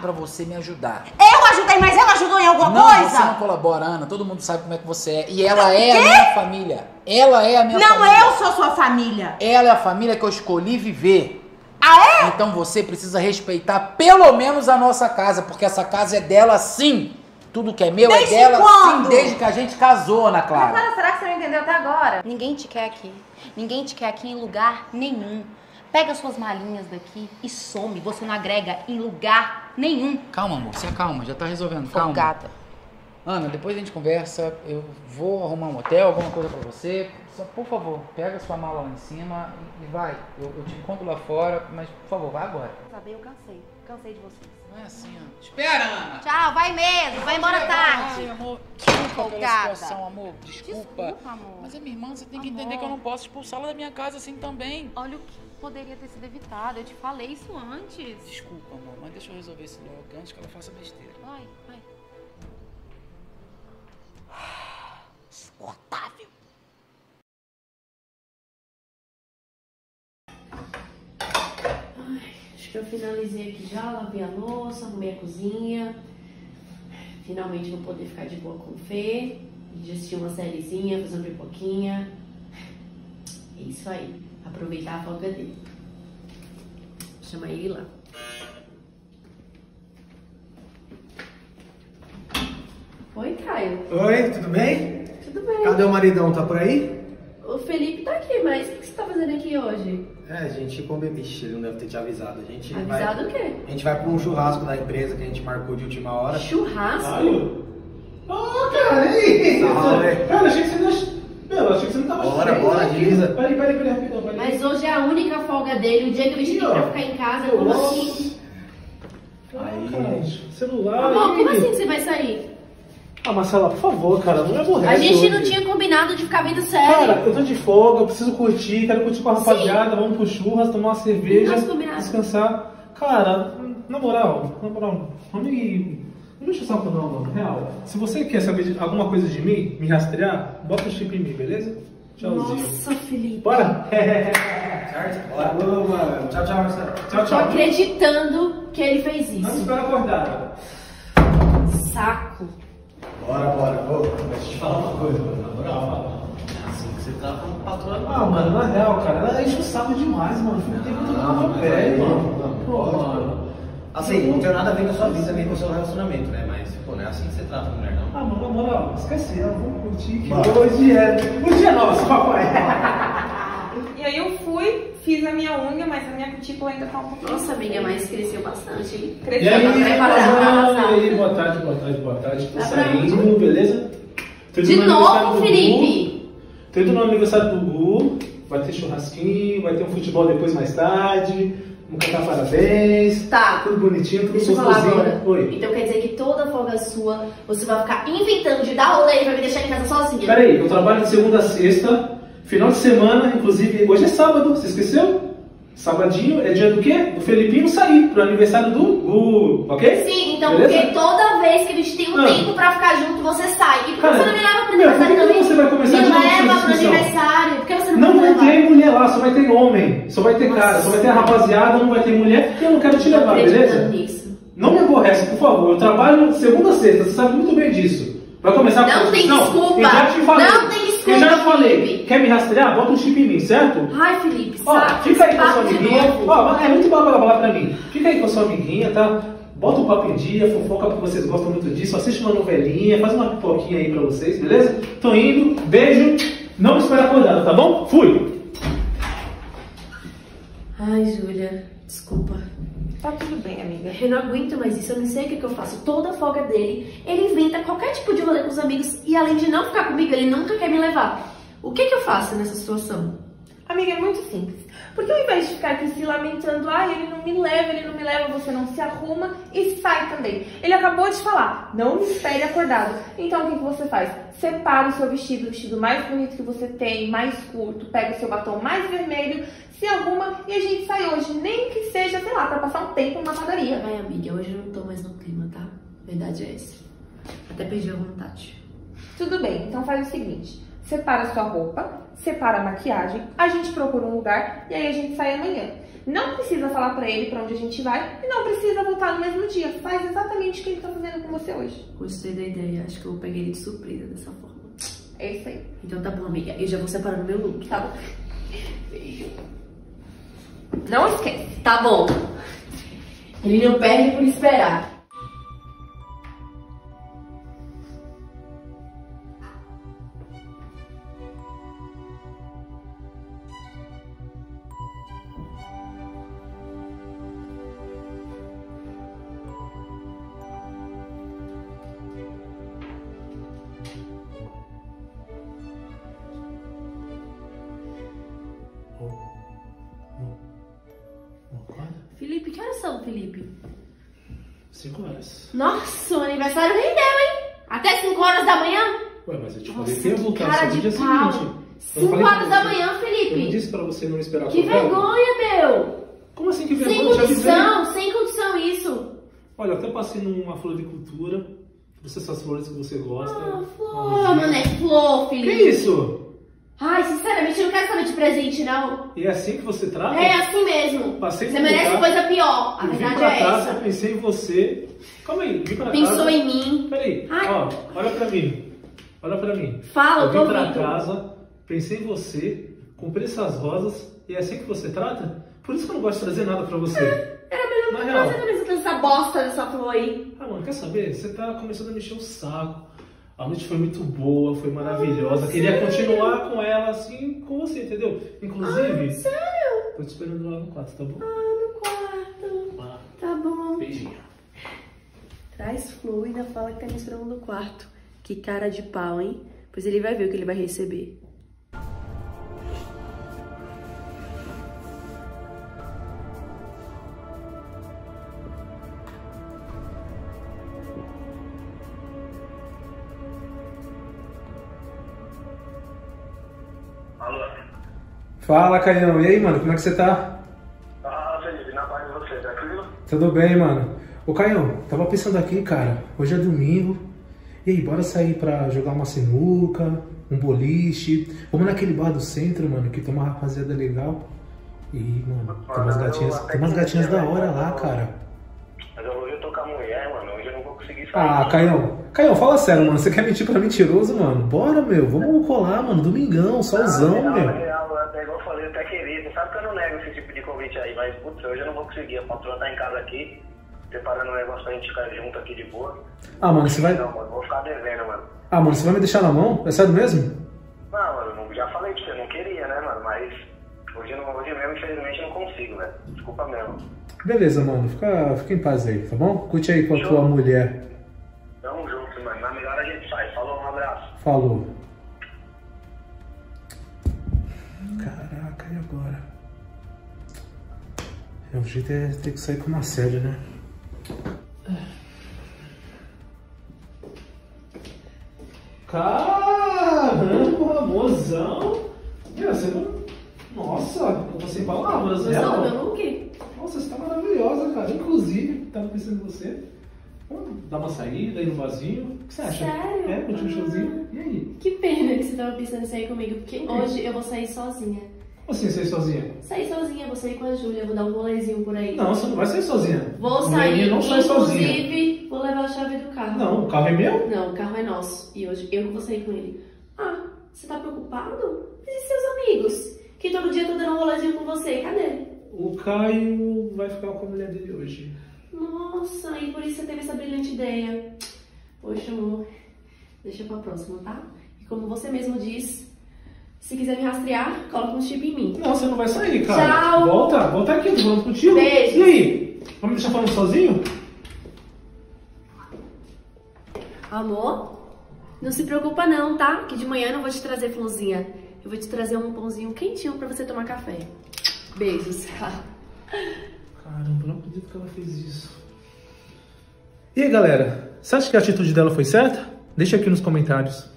pra você me ajudar. Eu ajudei, mas ela ajudou em alguma não, coisa? Você não colabora, Ana. Todo mundo sabe como é que você é. E ela é a minha família. Ela é a minha não, família. Não, eu sou sua família. Ela é a família que eu escolhi viver. Ah, é? Então você precisa respeitar pelo menos a nossa casa, porque essa casa é dela sim. Tudo que é meu desde é dela quando? sim, desde que a gente casou, Ana Clara. Mas, Clara, será que você não entendeu até agora? Ninguém te quer aqui. Ninguém te quer aqui em lugar nenhum. Pega suas malinhas daqui e some. Você não agrega em lugar nenhum. Calma, amor. Se acalma. Já tá resolvendo. Calma. Folgada. Ana, depois a gente conversa. Eu vou arrumar um hotel, alguma coisa pra você. Só, por favor, pega sua mala lá em cima e vai. Eu, eu te encontro lá fora, mas, por favor, vai agora. Sabe, eu cansei. Cansei de vocês. Não é assim, Ana. Espera, Ana! Tchau, vai mesmo. Vai embora tarde. Ai, amor. Desculpa pela Folgada. situação, amor. Desculpa. Desculpa, amor. Mas é minha irmã, você tem que Amor. entender que eu não posso expulsá-la da minha casa assim também. Olha o que poderia ter sido evitado. Eu te falei isso antes. Desculpa, amor, mas deixa eu resolver isso logo antes que ela faça besteira. Vai, vai. Insuportável. Ai, acho que eu finalizei aqui já, lavei a louça, arrumei a cozinha. Finalmente vou poder ficar de boa com o Fê, assistir uma sériezinha, fazer uma pipoquinha. É isso aí, aproveitar a folga dele. Vou chamar ele lá. Oi, Caio. Oi, tudo bem? Tudo bem. Cadê o maridão? Tá por aí? O Felipe tá aqui, mas o que você tá fazendo aqui hoje? É, a gente combinou. Ixi, ele não deve ter te avisado. A gente Avisado vai... o quê? A gente vai pra um churrasco da empresa que a gente marcou de última hora. Churrasco? Caio? Ah, cara, ei! Salve. Cara, achei que você não... Meu, achei que você não tava... Bora, bora, agiliza. Peraí, peraí, peraí, rapidão, peraí. Mas hoje é a única folga dele, o dia que eu vesti pra ficar em casa, como assim? Aí, celular... Amor, como aí. assim que você vai sair? Ah, Marcela, por favor, cara, não me aborrece A gente hoje. não tinha combinado de ficar vendo série. Cara, eu tô de folga, eu preciso curtir, quero curtir com a rapaziada, vamos pro churras, tomar uma cerveja, Nossa, combinado. descansar. Cara, na moral, na moral, não me... Não me enche o saco não, mano, real. Se você quer saber de alguma coisa de mim, me rastrear, bota o chip em mim, beleza? Tchauzinho. Nossa, Felipe. Bora? Certo? Bora. Boa, mano. Tchau, tchau, Marcelo. Tchau, Tô tchau. acreditando que ele fez Não isso. espera acordar. Saco. Bora, bora. Ô, deixa eu te falar uma coisa, mano. Na moral, é assim que você tá com o patrão. Ah, mano, na real, cara, ela enche o saco demais, mano. Fica tentando tomar meu pé, mano. Pô, mano. Assim, não tem nada a ver com a sua vida nem com o seu relacionamento, né? Mas, pô, não é assim que você trata a mulher, não. Ah, mano, na moral, esquece ela, vamos curtir. Que Bora. hoje é. Hoje é nosso, papai. E aí eu fui, fiz a minha unha, mas a minha cutícula ainda tá um pouquinho... Nossa, amiga, mas cresceu bastante, hein? E Cresceu. aí, Preparada pra Rosana? arrasar. E aí, boa tarde, boa tarde, boa tarde. Tô Tá saindo, beleza? Tô indo De no novo, aniversário do Felipe? Gu. Tô indo no aniversário do Gu. Vai ter churrasquinho, vai ter um futebol depois mais tarde. Vamos cantar parabéns. Tá. Tudo bonitinho, tudo Deixa eu falar gostosinho. agora. Oi. Então quer dizer que toda folga sua, você vai ficar inventando de dar rolê e vai me deixar em casa sozinha. Peraí, eu trabalho de segunda a sexta, final de semana, inclusive, hoje é sábado, você esqueceu? Sabadinho é dia do quê? Do Felipinho sair pro aniversário do Gu, ok? Sim, então Beleza? porque toda vez que a gente tem um Ah. tempo pra ficar junto, você sai. E por que Cara, você não me leva pro meu, por que aniversário que também? você vai começar me de novo essa leva pro discussão? aniversário. Por que você não, Não me vai leva? ter mulher lá, só vai ter homem, só vai ter cara, só vai ter a rapaziada, não vai ter mulher, e eu não quero te levar, beleza? Nisso. Não me aborrece, por favor, eu trabalho de segunda a sexta, você sabe muito bem disso. Vai começar com Não tem discussão? desculpa. Eu já te falei. Não tem desculpa, Eu já te falei. Felipe. Quer me rastrear? Bota um chip em mim, certo? Ai, Felipe, Ó, sabe? fica aí com a sua Papo de amiguinha. novo. Ó, é muito bom ela falar pra mim. Fica aí com a sua amiguinha, tá? Bota um papo em dia, fofoca porque vocês gostam muito disso. Assiste uma novelinha, faz uma pipoquinha aí pra vocês, beleza? Tô indo, beijo. Não me espera acordado, tá bom? Fui! Ai, Júlia, desculpa. Tá tudo bem, amiga. Eu não aguento mais isso, eu não sei o que, que eu faço. Toda folga dele, ele inventa qualquer tipo de rolê com os amigos e além de não ficar comigo, ele nunca quer me levar. O que, que eu faço nessa situação? Amiga, é muito simples. Porque ao invés de ficar aqui se lamentando, ah, ele não me leva, ele não me leva, você não se arruma e sai também. Ele acabou de falar, não me espere acordado. Então o que, que você faz? Separa o seu vestido, o vestido mais bonito que você tem, mais curto, pega o seu batom mais vermelho, se arruma e a gente sai hoje. Nem que seja, sei lá, pra passar um tempo numa padaria. Ai, amiga, hoje eu não tô mais no clima, tá? A verdade é essa. Até perdi a vontade. Tudo bem, então faz o seguinte. Separa a sua roupa, separa a maquiagem, a gente procura um lugar e aí a gente sai amanhã. Não precisa falar pra ele pra onde a gente vai e não precisa voltar no mesmo dia. Faz exatamente o que ele tá fazendo com você hoje. Gostei da ideia. Acho que eu vou pegar ele de surpresa dessa forma. É isso aí. Então tá bom, amiga. Eu já vou separando meu look. Tá bom. Beijo. Não esquece. Tá bom. Ele não perde por esperar. Felipe, que horas são, Felipe? Cinco horas. Nossa, o aniversário rendeu, hein? Até cinco horas da manhã? Ué, mas eu te Nossa, falei que ia voltar cara só no de dia pau. seguinte. Cinco horas da manhã, Felipe. Eu não disse pra você não esperar Que acordado? vergonha, meu. Como assim que Sem vergonha? Eu te avisei. condição, sem condição isso. Olha, eu até passei numa floricultura. Trouxe essas flores que você gosta. Ah, flor, mano, é flor, Felipe. Que isso? Ai, sinceramente, eu não quero saber de presente, não. E é assim que você trata? É assim mesmo. Passei Você no merece lugar, coisa pior. A eu vim verdade pra é casa, essa. pensei em você. Calma aí, vim pra Pensou casa. em mim. Peraí, Ai. ó, olha pra mim. Olha pra mim. Fala, eu tô Eu vim pra ouvindo. casa, pensei em você, comprei essas rosas. E é assim que você trata? Por isso que eu não gosto de trazer nada pra você. Era melhor Na não real. trazer também essa bosta dessa flor aí. Ah, mano, quer saber? Você tá começando a mexer o saco. A noite foi muito boa, foi maravilhosa. Ah, Queria sério? continuar com ela assim, com você, entendeu? Inclusive, Ah, sério? tô te esperando lá no quarto, tá bom? Ah, no quarto. Ah, Tá bom. beijinho. Traz flor e ainda fala que tá me esperando no quarto. Que cara de pau, hein? Pois ele vai ver o que ele vai receber. Fala, Caião. E aí, mano, como é que você tá? Ah, Felipe, na paz de você, tranquilo? Tudo bem, mano? Ô, Caião, tava pensando aqui, cara. Hoje é domingo. E aí, bora sair pra jogar uma sinuca, um boliche. Vamos naquele bar do centro, mano, que tem uma rapaziada legal. E, mano, tem umas gatinhas, tem umas gatinhas da hora lá, cara. Mas eu hoje eu tô com a mulher, mano. Hoje eu não vou conseguir sair. Ah, Caião. Caião, fala sério, mano. Você quer mentir pra mentiroso, mano? Bora, meu. Vamos colar, mano. Domingão, solzão, não, meu. Na real, até igual eu falei, eu até queria. Você sabe que eu não nego esse tipo de convite aí, mas, putz, hoje eu não vou conseguir. A patroa tá em casa aqui, preparando um negócio pra gente ficar junto aqui de boa. Ah, mano, você vai... Não, mano, vou ficar devendo, mano. Ah, mano, você vai me deixar na mão? É sério mesmo? Não, mano, não- já falei pra você, não queria, né, mano? Mas hoje, eu não, hoje mesmo, infelizmente, não consigo, velho. Desculpa mesmo. Beleza, mano. Fica, fica em paz aí, tá bom? Curte aí com a tua mulher. Tamo junto, mano. Na melhor a gente sai. Falou, um abraço. Falou. Caraca, e agora? É, o jeito é ter que sair com uma série, né? Caramba, mozão! Meu, você não... Nossa, eu tô sem palavras, né? Gostou do meu look? Nossa, você tá maravilhosa, cara. Inclusive, tava pensando em você. Vamos dar uma saída, ir no barzinho. O que você acha? Sério? É, curtir um showzinho. E aí? Que pena que você tava pensando em sair comigo, porque hoje eu vou sair sozinha. Como assim, sair sozinha? Sair sozinha, vou sair com a Júlia, vou dar um rolezinho por aí. Não, você não vai sair sozinha. Vou Mulher minha sair, não sai sozinha. inclusive, vou levar a chave do carro. Não, o carro é meu? Não, o carro é nosso. E hoje eu que vou sair com ele. Ah, você tá preocupado? E seus amigos? Que todo dia eu tô dando um rolezinho com você, cadê? O Caio vai ficar com a mulher dele hoje. Nossa, e por isso você teve essa brilhante ideia. Poxa, amor, deixa pra próxima, tá? E como você mesmo diz, se quiser me rastrear, coloca um chip em mim. Não, você não vai sair, cara. Tchau. Volta, volta aqui, tô falando contigo. Beijo. E aí? Vamos me deixar falando sozinho? Amor, não se preocupa não, tá? Que de manhã eu não vou te trazer florzinha. Eu vou te trazer um pãozinho quentinho pra você tomar café. Beijos. Caramba, não acredito que ela fez isso. E aí, galera? Você acha que a atitude dela foi certa? Deixa aqui nos comentários.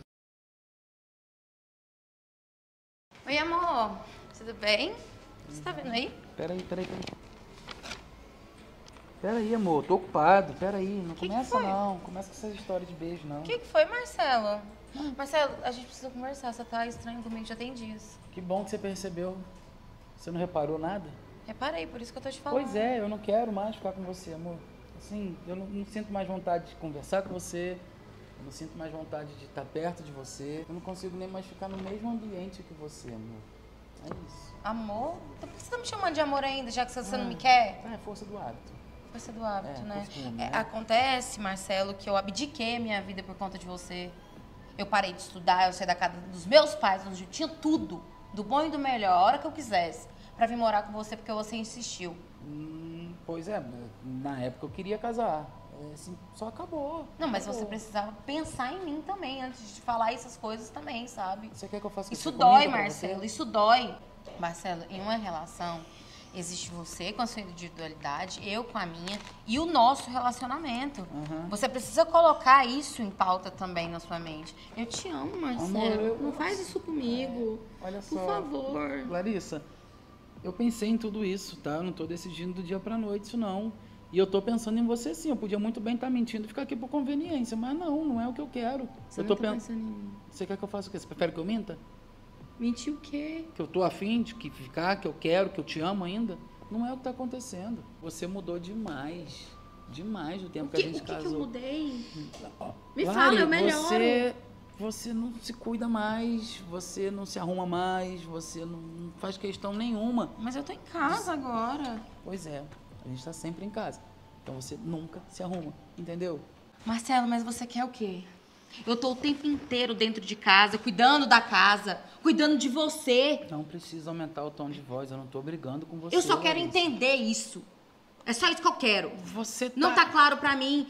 Oi, amor. Tudo bem? Você tá vendo aí? Peraí, peraí, peraí. Peraí, amor, tô ocupado. Peraí, não Que começa que foi? não. Começa com essas histórias de beijo, não. O que, que foi, Marcelo? Marcelo, a gente precisa conversar. Você tá estranho comigo já tem dias. Que bom que você percebeu. Você não reparou nada? Reparei, por isso que eu tô te falando. Pois é, eu não quero mais ficar com você, amor. Assim, eu não, não sinto mais vontade de conversar com você, eu não sinto mais vontade de estar perto de você, eu não consigo nem mais ficar no mesmo ambiente que você, amor. É isso. Amor? Então por que você tá me chamando de amor ainda, já que você ah, não me quer? É, força do hábito. Força do hábito, é, né? Costume, é, né? Acontece, Marcelo, que eu abdiquei a minha vida por conta de você. Eu parei de estudar, eu saí da casa dos meus pais, onde eu tinha tudo, do bom e do melhor, a hora que eu quisesse, pra vir morar com você, porque você insistiu. Hum, pois é, na época eu queria casar. É, assim, só acabou. Não, mas acabou. você precisava pensar em mim também, antes de falar essas coisas também, sabe? Você quer que eu faça isso? Isso dói, dói, Marcelo, isso dói. Marcelo, em uma relação, existe você com a sua individualidade, eu com a minha e o nosso relacionamento. Uhum. Você precisa colocar isso em pauta também na sua mente. Eu te amo, Marcelo. Amor, eu... Não faz isso comigo. É, olha só. Por favor. Larissa, eu pensei em tudo isso, tá? Eu não tô decidindo do dia pra noite isso não. E eu tô pensando em você sim. Eu podia muito bem estar mentindo e ficar aqui por conveniência, mas não, não é o que eu quero. Você eu não tô tá pensando em mim. Você quer que eu faça o quê? Você prefere que eu minta? Mentir o quê? Que eu tô afim de que ficar, que eu quero, que eu te amo ainda. Não é o que tá acontecendo. Você mudou demais. Demais do tempo que, que a gente o que casou. Que eu mudei? Me Lari, fala, eu melhoro. Você, você não se cuida mais, você não se arruma mais, você não faz questão nenhuma. Mas eu tô em casa agora. Pois é, a gente tá sempre em casa. Então você nunca se arruma, entendeu? Marcelo, mas você quer o quê? Eu tô o tempo inteiro dentro de casa, cuidando da casa, cuidando de você. Não precisa aumentar o tom de voz, eu não tô brigando com você. Eu só quero Larissa. entender isso. É só isso que eu quero. Você tá... Não tá claro pra mim.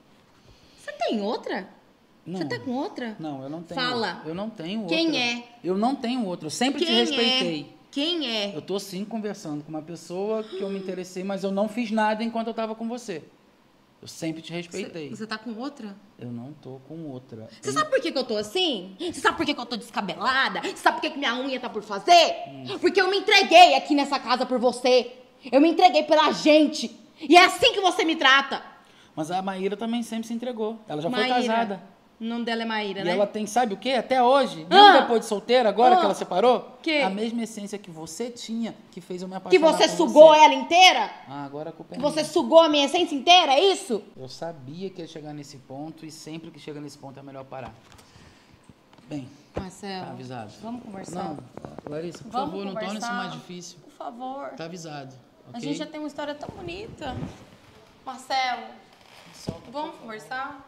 Você tem outra? Não. Você tá com outra? Não, eu não tenho. Fala. Eu não tenho outra. Quem é? Eu não tenho outra, eu sempre Quem te respeitei. É? Quem é? Eu tô sim conversando com uma pessoa que eu me interessei, mas eu não fiz nada enquanto eu tava com você. Eu sempre te respeitei. Você, você tá com outra? Eu não tô com outra. Você eu... sabe por que, que eu tô assim? Você sabe por que, que eu tô descabelada? Você sabe por que, que minha unha tá por fazer? Hum. Porque eu me entreguei aqui nessa casa por você. Eu me entreguei pela gente. E é assim que você me trata. Mas a Maíra também sempre se entregou. Ela já Maíra. foi casada. O nome dela é Maíra, e né? E ela tem, sabe o quê? Até hoje, ah. mesmo depois de solteira, agora ah. que ela separou, que? a mesma essência que você tinha, que fez eu me apaixonar Que você por sugou você. ela inteira? Ah, agora a culpa é Que minha. você sugou a minha essência inteira, é isso? Eu sabia que ia chegar nesse ponto e sempre que chega nesse ponto é melhor parar. Bem, Marcelo, tá avisado. Vamos conversar? Não, Larissa, por vamos favor, conversar. não torne isso mais difícil. Por favor. Tá avisado, ok? A gente já tem uma história tão bonita. Marcelo, Solta, vamos conversar?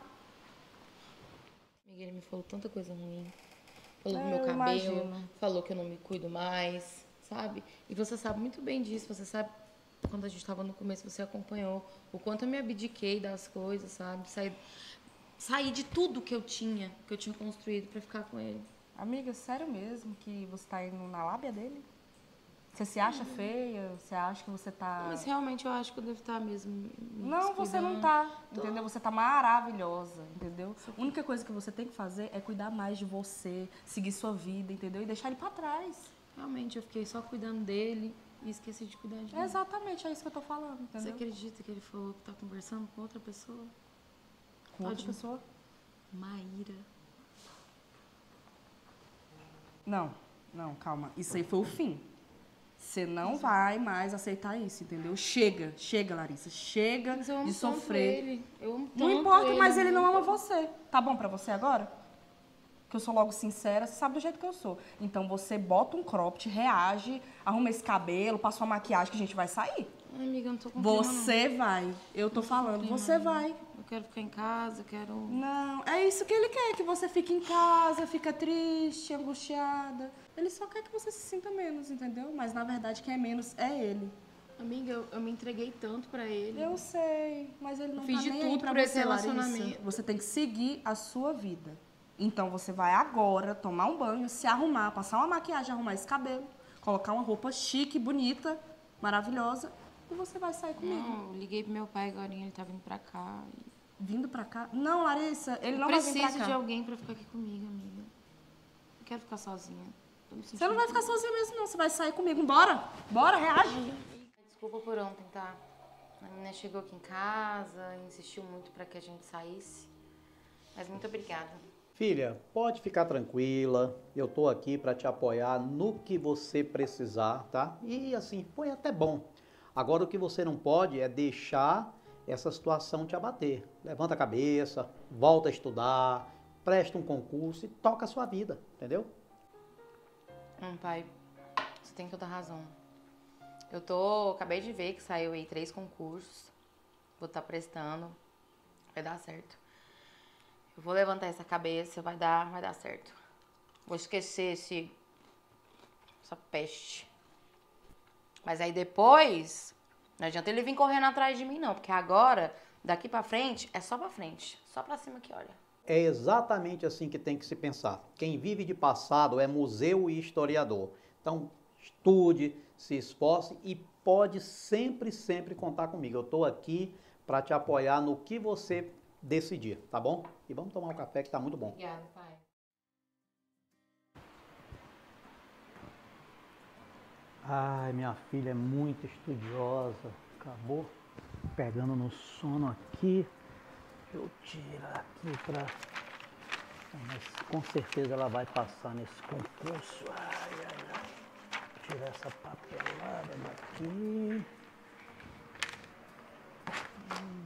Ele me falou tanta coisa ruim. Falou é, do meu cabelo, imagino. falou que eu não me cuido mais, sabe? E você sabe muito bem disso, você sabe, quando a gente tava no começo, você acompanhou o quanto eu me abdiquei das coisas, sabe? Saí, saí de tudo que eu tinha, que eu tinha construído pra ficar com ele. Amiga, sério mesmo que você tá indo na lábia dele? Você se acha uhum. feia? Você acha que você tá... Mas realmente eu acho que eu devo estar mesmo me Não, você não tá, Tô. entendeu? Você tá maravilhosa, entendeu? A única coisa que você tem que fazer é cuidar mais de você, seguir sua vida, entendeu? E deixar ele pra trás. Realmente, eu fiquei só cuidando dele e esqueci de cuidar de mim. Exatamente, é isso que eu tô falando, entendeu? Você acredita que ele falou que tá conversando com outra pessoa? Com outra pessoa? Maíra. Não, não, calma. Isso aí foi o fim. Você não vai mais aceitar isso, entendeu? Chega, chega, Larissa. Chega mas eu amo de sofrer. Ele. Eu amo não importa, ele, mas ele não ama você. Tá bom pra você agora? Que eu sou logo sincera, você sabe do jeito que eu sou. Então você bota um cropped, reage, arruma esse cabelo, passa uma maquiagem que a gente vai sair. Ai, amiga, eu não tô com Você clima, vai. Eu tô falando, clima, você não. vai. Eu quero ficar em casa, quero... Não, é isso que ele quer, que você fique em casa, fica triste, angustiada. Ele só quer que você se sinta menos, entendeu? Mas, na verdade, quem é menos é ele. Amiga, eu, eu me entreguei tanto pra ele. Eu sei, mas ele não Fiz tá de nem tudo aí pra por você, esse relacionamento. Larissa. Você tem que seguir a sua vida. Então, você vai agora tomar um banho, se arrumar, passar uma maquiagem, arrumar esse cabelo, colocar uma roupa chique, bonita, maravilhosa, e você vai sair comigo. Não, eu liguei pro meu pai agora, ele tá vindo pra cá. E... Vindo pra cá? Não, Larissa, ele eu não vai vir pra cá. preciso de alguém pra ficar aqui comigo, amiga. Não quero ficar sozinha. Você não vai ficar sozinha mesmo, não. Você vai sair comigo. Bora! Bora, reage! Desculpa por ontem, tá? A menina chegou aqui em casa, insistiu muito pra que a gente saísse. Mas muito obrigada. Filha, pode ficar tranquila, eu tô aqui para te apoiar no que você precisar, tá? E assim, foi até bom. Agora o que você não pode é deixar essa situação te abater. Levanta a cabeça, volta a estudar, presta um concurso e toca a sua vida, entendeu? Hum, pai, você tem toda a razão. Eu tô, acabei de ver que saiu aí três concursos. Vou estar prestando, vai dar certo. Eu vou levantar essa cabeça, vai dar, vai dar certo. Vou esquecer esse, essa peste. Mas aí depois, não adianta ele vir correndo atrás de mim não, porque agora, daqui pra frente, é só pra frente, só pra cima que olha. É exatamente assim que tem que se pensar. Quem vive de passado é museu e historiador. Então, estude, se esforce e pode sempre, sempre contar comigo. Eu tô aqui para te apoiar no que você decidir, tá bom? E vamos tomar um café que tá muito bom. Obrigada, pai. Ai, minha filha é muito estudiosa. Acabou pegando no sono aqui. Deixa eu tirar aqui pra... Mas com certeza ela vai passar nesse concurso. Ai, ai, ai. Tirar essa papelada daqui. Hum.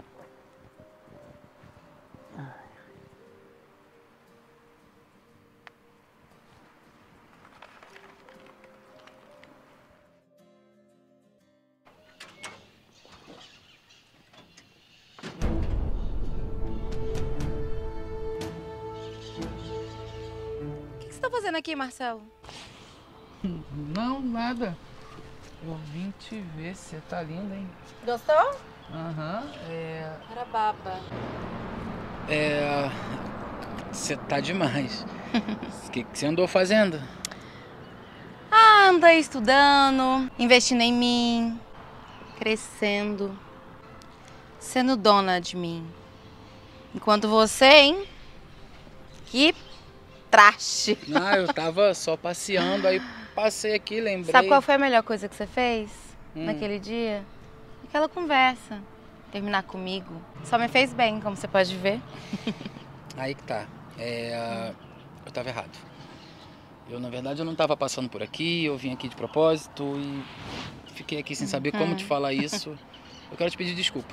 O que você tá fazendo aqui, Marcelo? Não, nada. Eu vim te ver, você tá linda, hein? Gostou? Aham, é... Era baba. É... Você tá demais. O que, que você andou fazendo? Ah, andei estudando, investindo em mim, crescendo, sendo dona de mim. Enquanto você, hein? Que traste. Ah, eu tava só passeando, aí passei aqui, lembrei. Sabe qual foi a melhor coisa que você fez Hum. naquele dia? Aquela conversa. Terminar comigo. Só me fez bem, como você pode ver. Aí que tá. É... Eu tava errado. Eu, na verdade, eu não tava passando por aqui, eu vim aqui de propósito e fiquei aqui sem saber como te falar isso. Eu quero te pedir desculpa.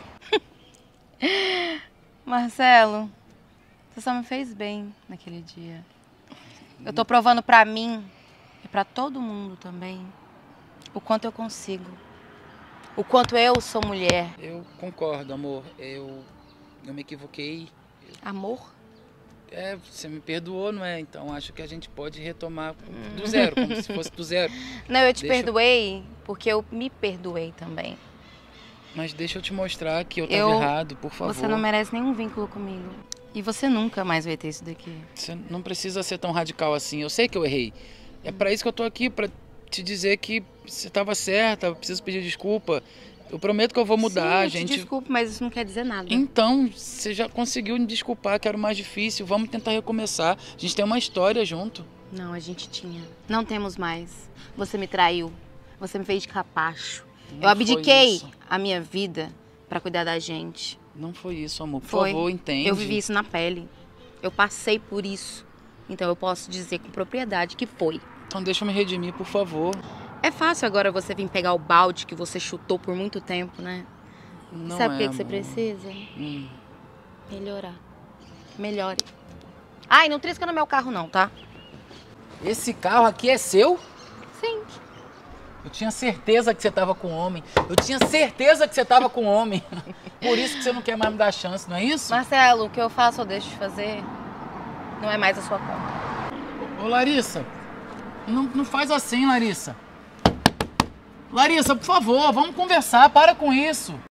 Marcelo, você só me fez bem naquele dia. Eu tô provando pra mim e pra todo mundo também o quanto eu consigo. O quanto eu sou mulher. Eu concordo, amor. Eu, eu me equivoquei. Amor? É, você me perdoou, não é? Então acho que a gente pode retomar do zero, como se fosse do zero. Não, eu te Deixa eu- perdoei porque eu me perdoei também. Mas deixa eu te mostrar que eu tava Eu- errado, por favor. Você não merece nenhum vínculo comigo. E você nunca mais vai ter isso daqui. Você não precisa ser tão radical assim. Eu sei que eu errei. É pra isso que eu tô aqui, pra te dizer que você tava certa, eu preciso pedir desculpa. Eu prometo que eu vou mudar, Sim, eu te gente. desculpo, mas isso não quer dizer nada. Então, você já conseguiu me desculpar, que era o mais difícil. Vamos tentar recomeçar. A gente tem uma história junto. Não, a gente tinha. Não temos mais. Você me traiu. Você me fez de capacho. Não eu abdiquei foi isso. a minha vida pra cuidar da gente. Não foi isso, amor. Por Foi. favor, entende. Eu vivi isso na pele. Eu passei por isso. Então eu posso dizer com propriedade que foi. Então deixa eu me redimir, por favor. É fácil agora você vir pegar o balde que você chutou por muito tempo, né? Não Sabe o é, que, que você amor. precisa? Hum. Melhorar. Melhore. Ai, não trisca no meu carro não, tá? Esse carro aqui é seu? Sim. Eu tinha certeza que você tava com homem. Eu tinha certeza que você tava com homem. Por isso que você não quer mais me dar chance, não é isso? Marcelo, o que eu faço ou deixo de fazer não é mais a sua conta. Ô, Larissa, não, não faz assim, Larissa. Larissa, por favor, vamos conversar. Para com isso.